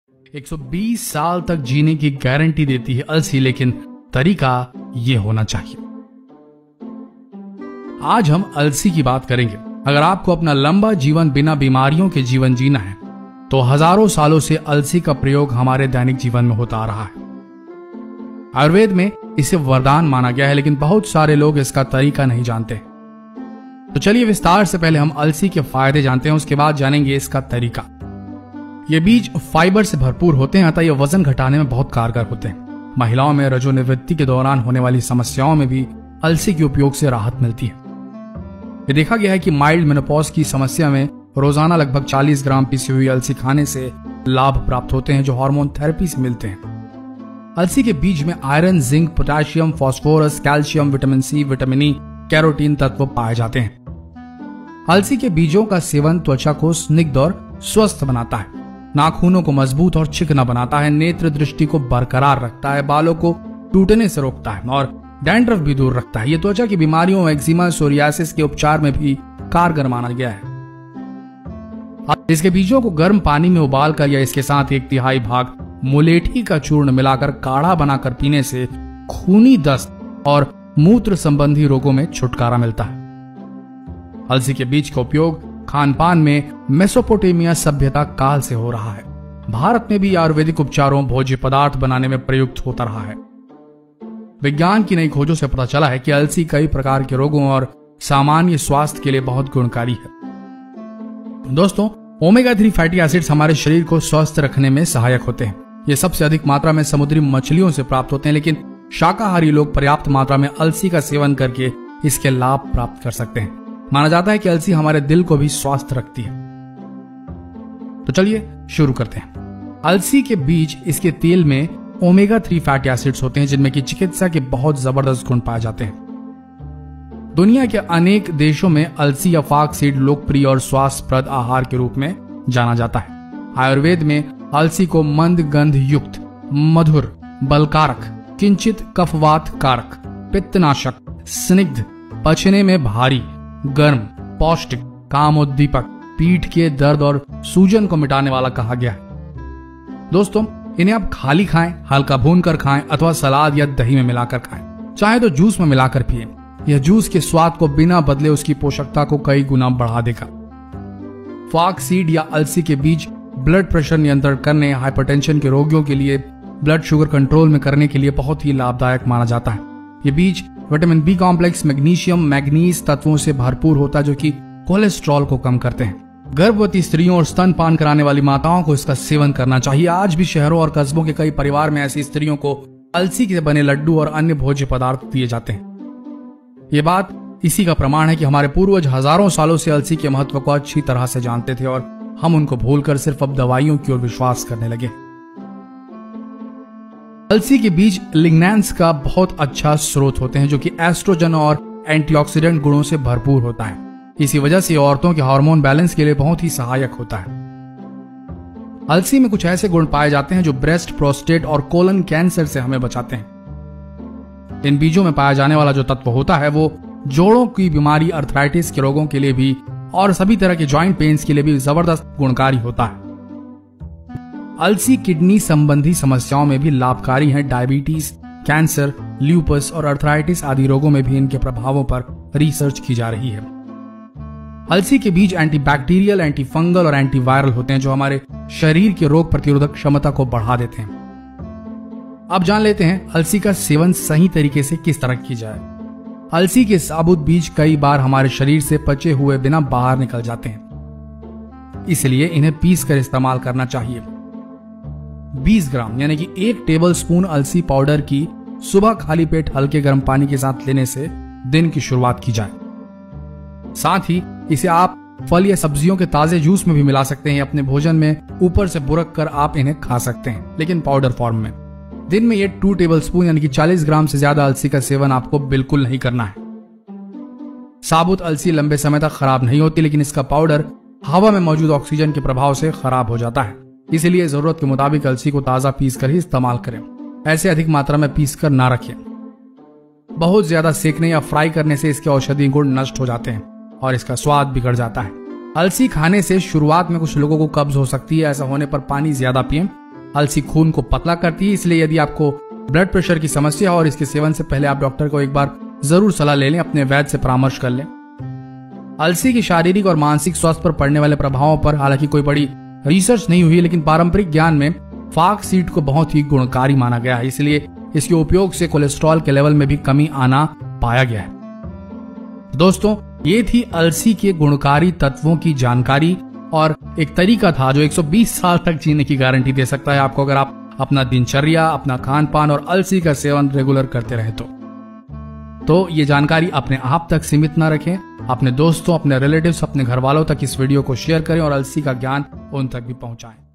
120 साल तक जीने की गारंटी देती है अलसी, लेकिन तरीका ये होना चाहिए। आज हम अलसी की बात करेंगे। अगर आपको अपना लंबा जीवन बिना बीमारियों के जीवन जीना है तो हजारों सालों से अलसी का प्रयोग हमारे दैनिक जीवन में होता आ रहा है। आयुर्वेद में इसे वरदान माना गया है, लेकिन बहुत सारे लोग इसका तरीका नहीं जानते। तो चलिए विस्तार से पहले हम अलसी के फायदे जानते हैं, उसके बाद जानेंगे इसका तरीका। ये बीज फाइबर से भरपूर होते हैं, अतः ये वजन घटाने में बहुत कारगर होते हैं। महिलाओं में रजोनिवृत्ति के दौरान होने वाली समस्याओं में भी अलसी के उपयोग से राहत मिलती है। ये देखा गया है कि माइल्ड मेनोपॉज की समस्या में रोजाना लगभग 40 ग्राम पिसी हुई अलसी खाने से लाभ प्राप्त होते हैं, जो हार्मोन थेरेपी से मिलते हैं। अलसी के बीज में iron, zinc, potassium, phosphorus, calcium, vitamin C, vitamin E, carotene तत्व पाए जाते हैं। अलसी के बीजों का सेवन त्वचा को स्निग्ध और स्वस्थ बनाता है, नाखूनों को मजबूत और चिकना बनाता है, नेत्र दृष्टि को बरकरार रखता है, बालों को टूटने से रोकता है और डैंड्रफ भी दूर रखता है। ये त्वचा की बीमारियों, एक्जिमा, सोरियासिस के उपचार में भी कारगर माना गया है। इसके बीजों को गर्म पानी में उबालकर या इसके साथ 1/3 भाग मुलेठी का चूर्ण मिलाकर काढ़ा बनाकर पीने से खूनी दस्त और मूत्र संबंधी रोगों में छुटकारा मिलता है। अलसी के बीज का उपयोग खान पान में मेसोपोटामिया सभ्यता काल से हो रहा है। भारत में भी आयुर्वेदिक उपचारों, भोज्य पदार्थ बनाने में प्रयुक्त होता रहा है। विज्ञान की नई खोजों से पता चला है कि अलसी कई प्रकार के रोगों और सामान्य स्वास्थ्य के लिए बहुत गुणकारी है। दोस्तों, ओमेगा 3 फैटी एसिड्स हमारे शरीर को स्वस्थ रखने में सहायक होते हैं। ये सबसे अधिक मात्रा में समुद्री मछलियों से प्राप्त होते हैं, लेकिन शाकाहारी लोग पर्याप्त मात्रा में अलसी का सेवन करके इसके लाभ प्राप्त कर सकते हैं। माना जाता है कि अलसी हमारे दिल को भी स्वस्थ रखती है। तो चलिए शुरू करते हैं। अलसी के बीज, इसके तेल में ओमेगा 3 फैटी एसिड्स होते हैं, जिनमें की चिकित्सा के बहुत जबरदस्त गुण पाए जाते हैं। दुनिया के अनेक देशों में अलसी या फाक सीड लोकप्रिय और स्वास्थ्यप्रद आहार के रूप में जाना जाता है। आयुर्वेद में अलसी को मंद गंध युक्त, मधुर, बलकारक, किंचित कफवात कारक, पित्तनाशक, स्निग्ध, पचने में भारी, गर्म, पौष्टिक, कामोद्दीपक, पीठ के दर्द और सूजन को मिटाने वाला कहा गया है। दोस्तों, इन्हें आप खाली खाएं, हल्का भूनकर खाएं अथवा सलाद या दही में मिलाकर खाएं। चाहे तो जूस में मिलाकर पिएं। यह जूस के स्वाद को बिना बदले उसकी पोषकता को कई गुना बढ़ा देगा। फाक सीड या अलसी के बीज ब्लड प्रेशर नियंत्रण करने, हाइपरटेंशन के रोगियों के लिए ब्लड शुगर कंट्रोल में करने के लिए बहुत ही लाभदायक माना जाता है। ये बीज vitamin B complex, magnesium, manganese तत्वों से भरपूर होता है, जो कि कोलेस्ट्रॉल को कम करते हैं। गर्भवती स्त्रियों और स्तनपान कराने वाली माताओं को इसका सेवन करना चाहिए। आज भी शहरों और कस्बों के कई परिवार में ऐसी स्त्रियों को अलसी के बने लड्डू और अन्य भोज्य पदार्थ दिए जाते हैं। ये बात इसी का प्रमाण है कि हमारे पूर्वज हजारों सालों से अलसी के महत्व को अच्छी तरह से जानते थे और हम उनको भूलकर सिर्फ अब दवाइयों की ओर विश्वास करने लगे। अलसी के बीज लिग्नैंस का बहुत अच्छा स्रोत होते हैं, जो कि एस्ट्रोजन और एंटीऑक्सीडेंट गुणों से भरपूर होता है। इसी वजह से औरतों के हार्मोन बैलेंस के लिए बहुत ही सहायक होता है। अलसी में कुछ ऐसे गुण पाए जाते हैं जो ब्रेस्ट, प्रोस्टेट और कोलन कैंसर से हमें बचाते हैं। इन बीजों में पाया जाने वाला जो तत्व होता है वो जोड़ों की बीमारी, अर्थराइटिस के रोगों के लिए भी और सभी तरह के जॉइंट पेन्स के लिए भी जबरदस्त गुणकारी होता है। अलसी किडनी संबंधी समस्याओं में भी लाभकारी है। डायबिटीज, कैंसर, ल्यूपस और अर्थराइटिस आदि रोगों में भी इनके प्रभावों पर रिसर्च की जा रही है। अलसी के बीज एंटीबैक्टीरियल, एंटीफंगल और एंटीवायरल होते हैं, जो हमारे शरीर की रोग प्रतिरोधक क्षमता को बढ़ा देते हैं। अब जान लेते हैं अलसी का सेवन सही तरीके से किस तरह की जाए। अलसी के साबुत बीज कई बार हमारे शरीर से पचे हुए बिना बाहर निकल जाते हैं, इसलिए इन्हें पीस कर इस्तेमाल करना चाहिए। 20 ग्राम यानी कि 1 टेबल स्पून अलसी पाउडर की सुबह खाली पेट हल्के गर्म पानी के साथ लेने से दिन की शुरुआत की जाए। साथ ही इसे आप फल या सब्जियों के ताजे जूस में भी मिला सकते हैं। अपने भोजन में ऊपर से बुरक कर आप इन्हें खा सकते हैं, लेकिन पाउडर फॉर्म में। दिन में ये 2 टेबल स्पून यानी कि 40 ग्राम से ज्यादा अलसी का सेवन आपको बिल्कुल नहीं करना है। साबुत अलसी लंबे समय तक खराब नहीं होती, लेकिन इसका पाउडर हवा में मौजूद ऑक्सीजन के प्रभाव से खराब हो जाता है। इसलिए जरूरत के मुताबिक अलसी को ताजा पीस कर ही इस्तेमाल करें। ऐसे अधिक मात्रा में पीस कर ना रखें। बहुत ज्यादा सेकने या फ्राई करने से इसके औषधीय गुण नष्ट हो जाते हैं और इसका स्वाद बिगड़ जाता है। अलसी खाने से शुरुआत में कुछ लोगों को कब्ज हो सकती है। ऐसा होने पर पानी ज्यादा पिएं। अलसी खून को पतला करती है, इसलिए यदि आपको ब्लड प्रेशर की समस्या हो और इसके सेवन से पहले आप डॉक्टर को एक बार जरूर सलाह ले लें, अपने वैद्य से परामर्श कर लें। अलसी की शारीरिक और मानसिक स्वास्थ्य पर पड़ने वाले प्रभावों पर हालांकि कोई बड़ी रिसर्च नहीं हुई, लेकिन पारंपरिक ज्ञान में फाग सीड को बहुत ही गुणकारी माना गया है, इसलिए इसके उपयोग से कोलेस्ट्रॉल के लेवल में भी कमी आना पाया गया है। दोस्तों, ये थी अलसी के गुणकारी तत्वों की जानकारी और एक तरीका था जो 120 साल तक जीने की गारंटी दे सकता है आपको, अगर आप अपना दिनचर्या, अपना खान पान और अलसी का सेवन रेगुलर करते रहे तो ये जानकारी अपने आप तक सीमित ना रखें, अपने दोस्तों, अपने रिलेटिव्स, अपने घर वालों तक इस वीडियो को शेयर करें और अलसी का ज्ञान उन तक भी पहुंचाएं।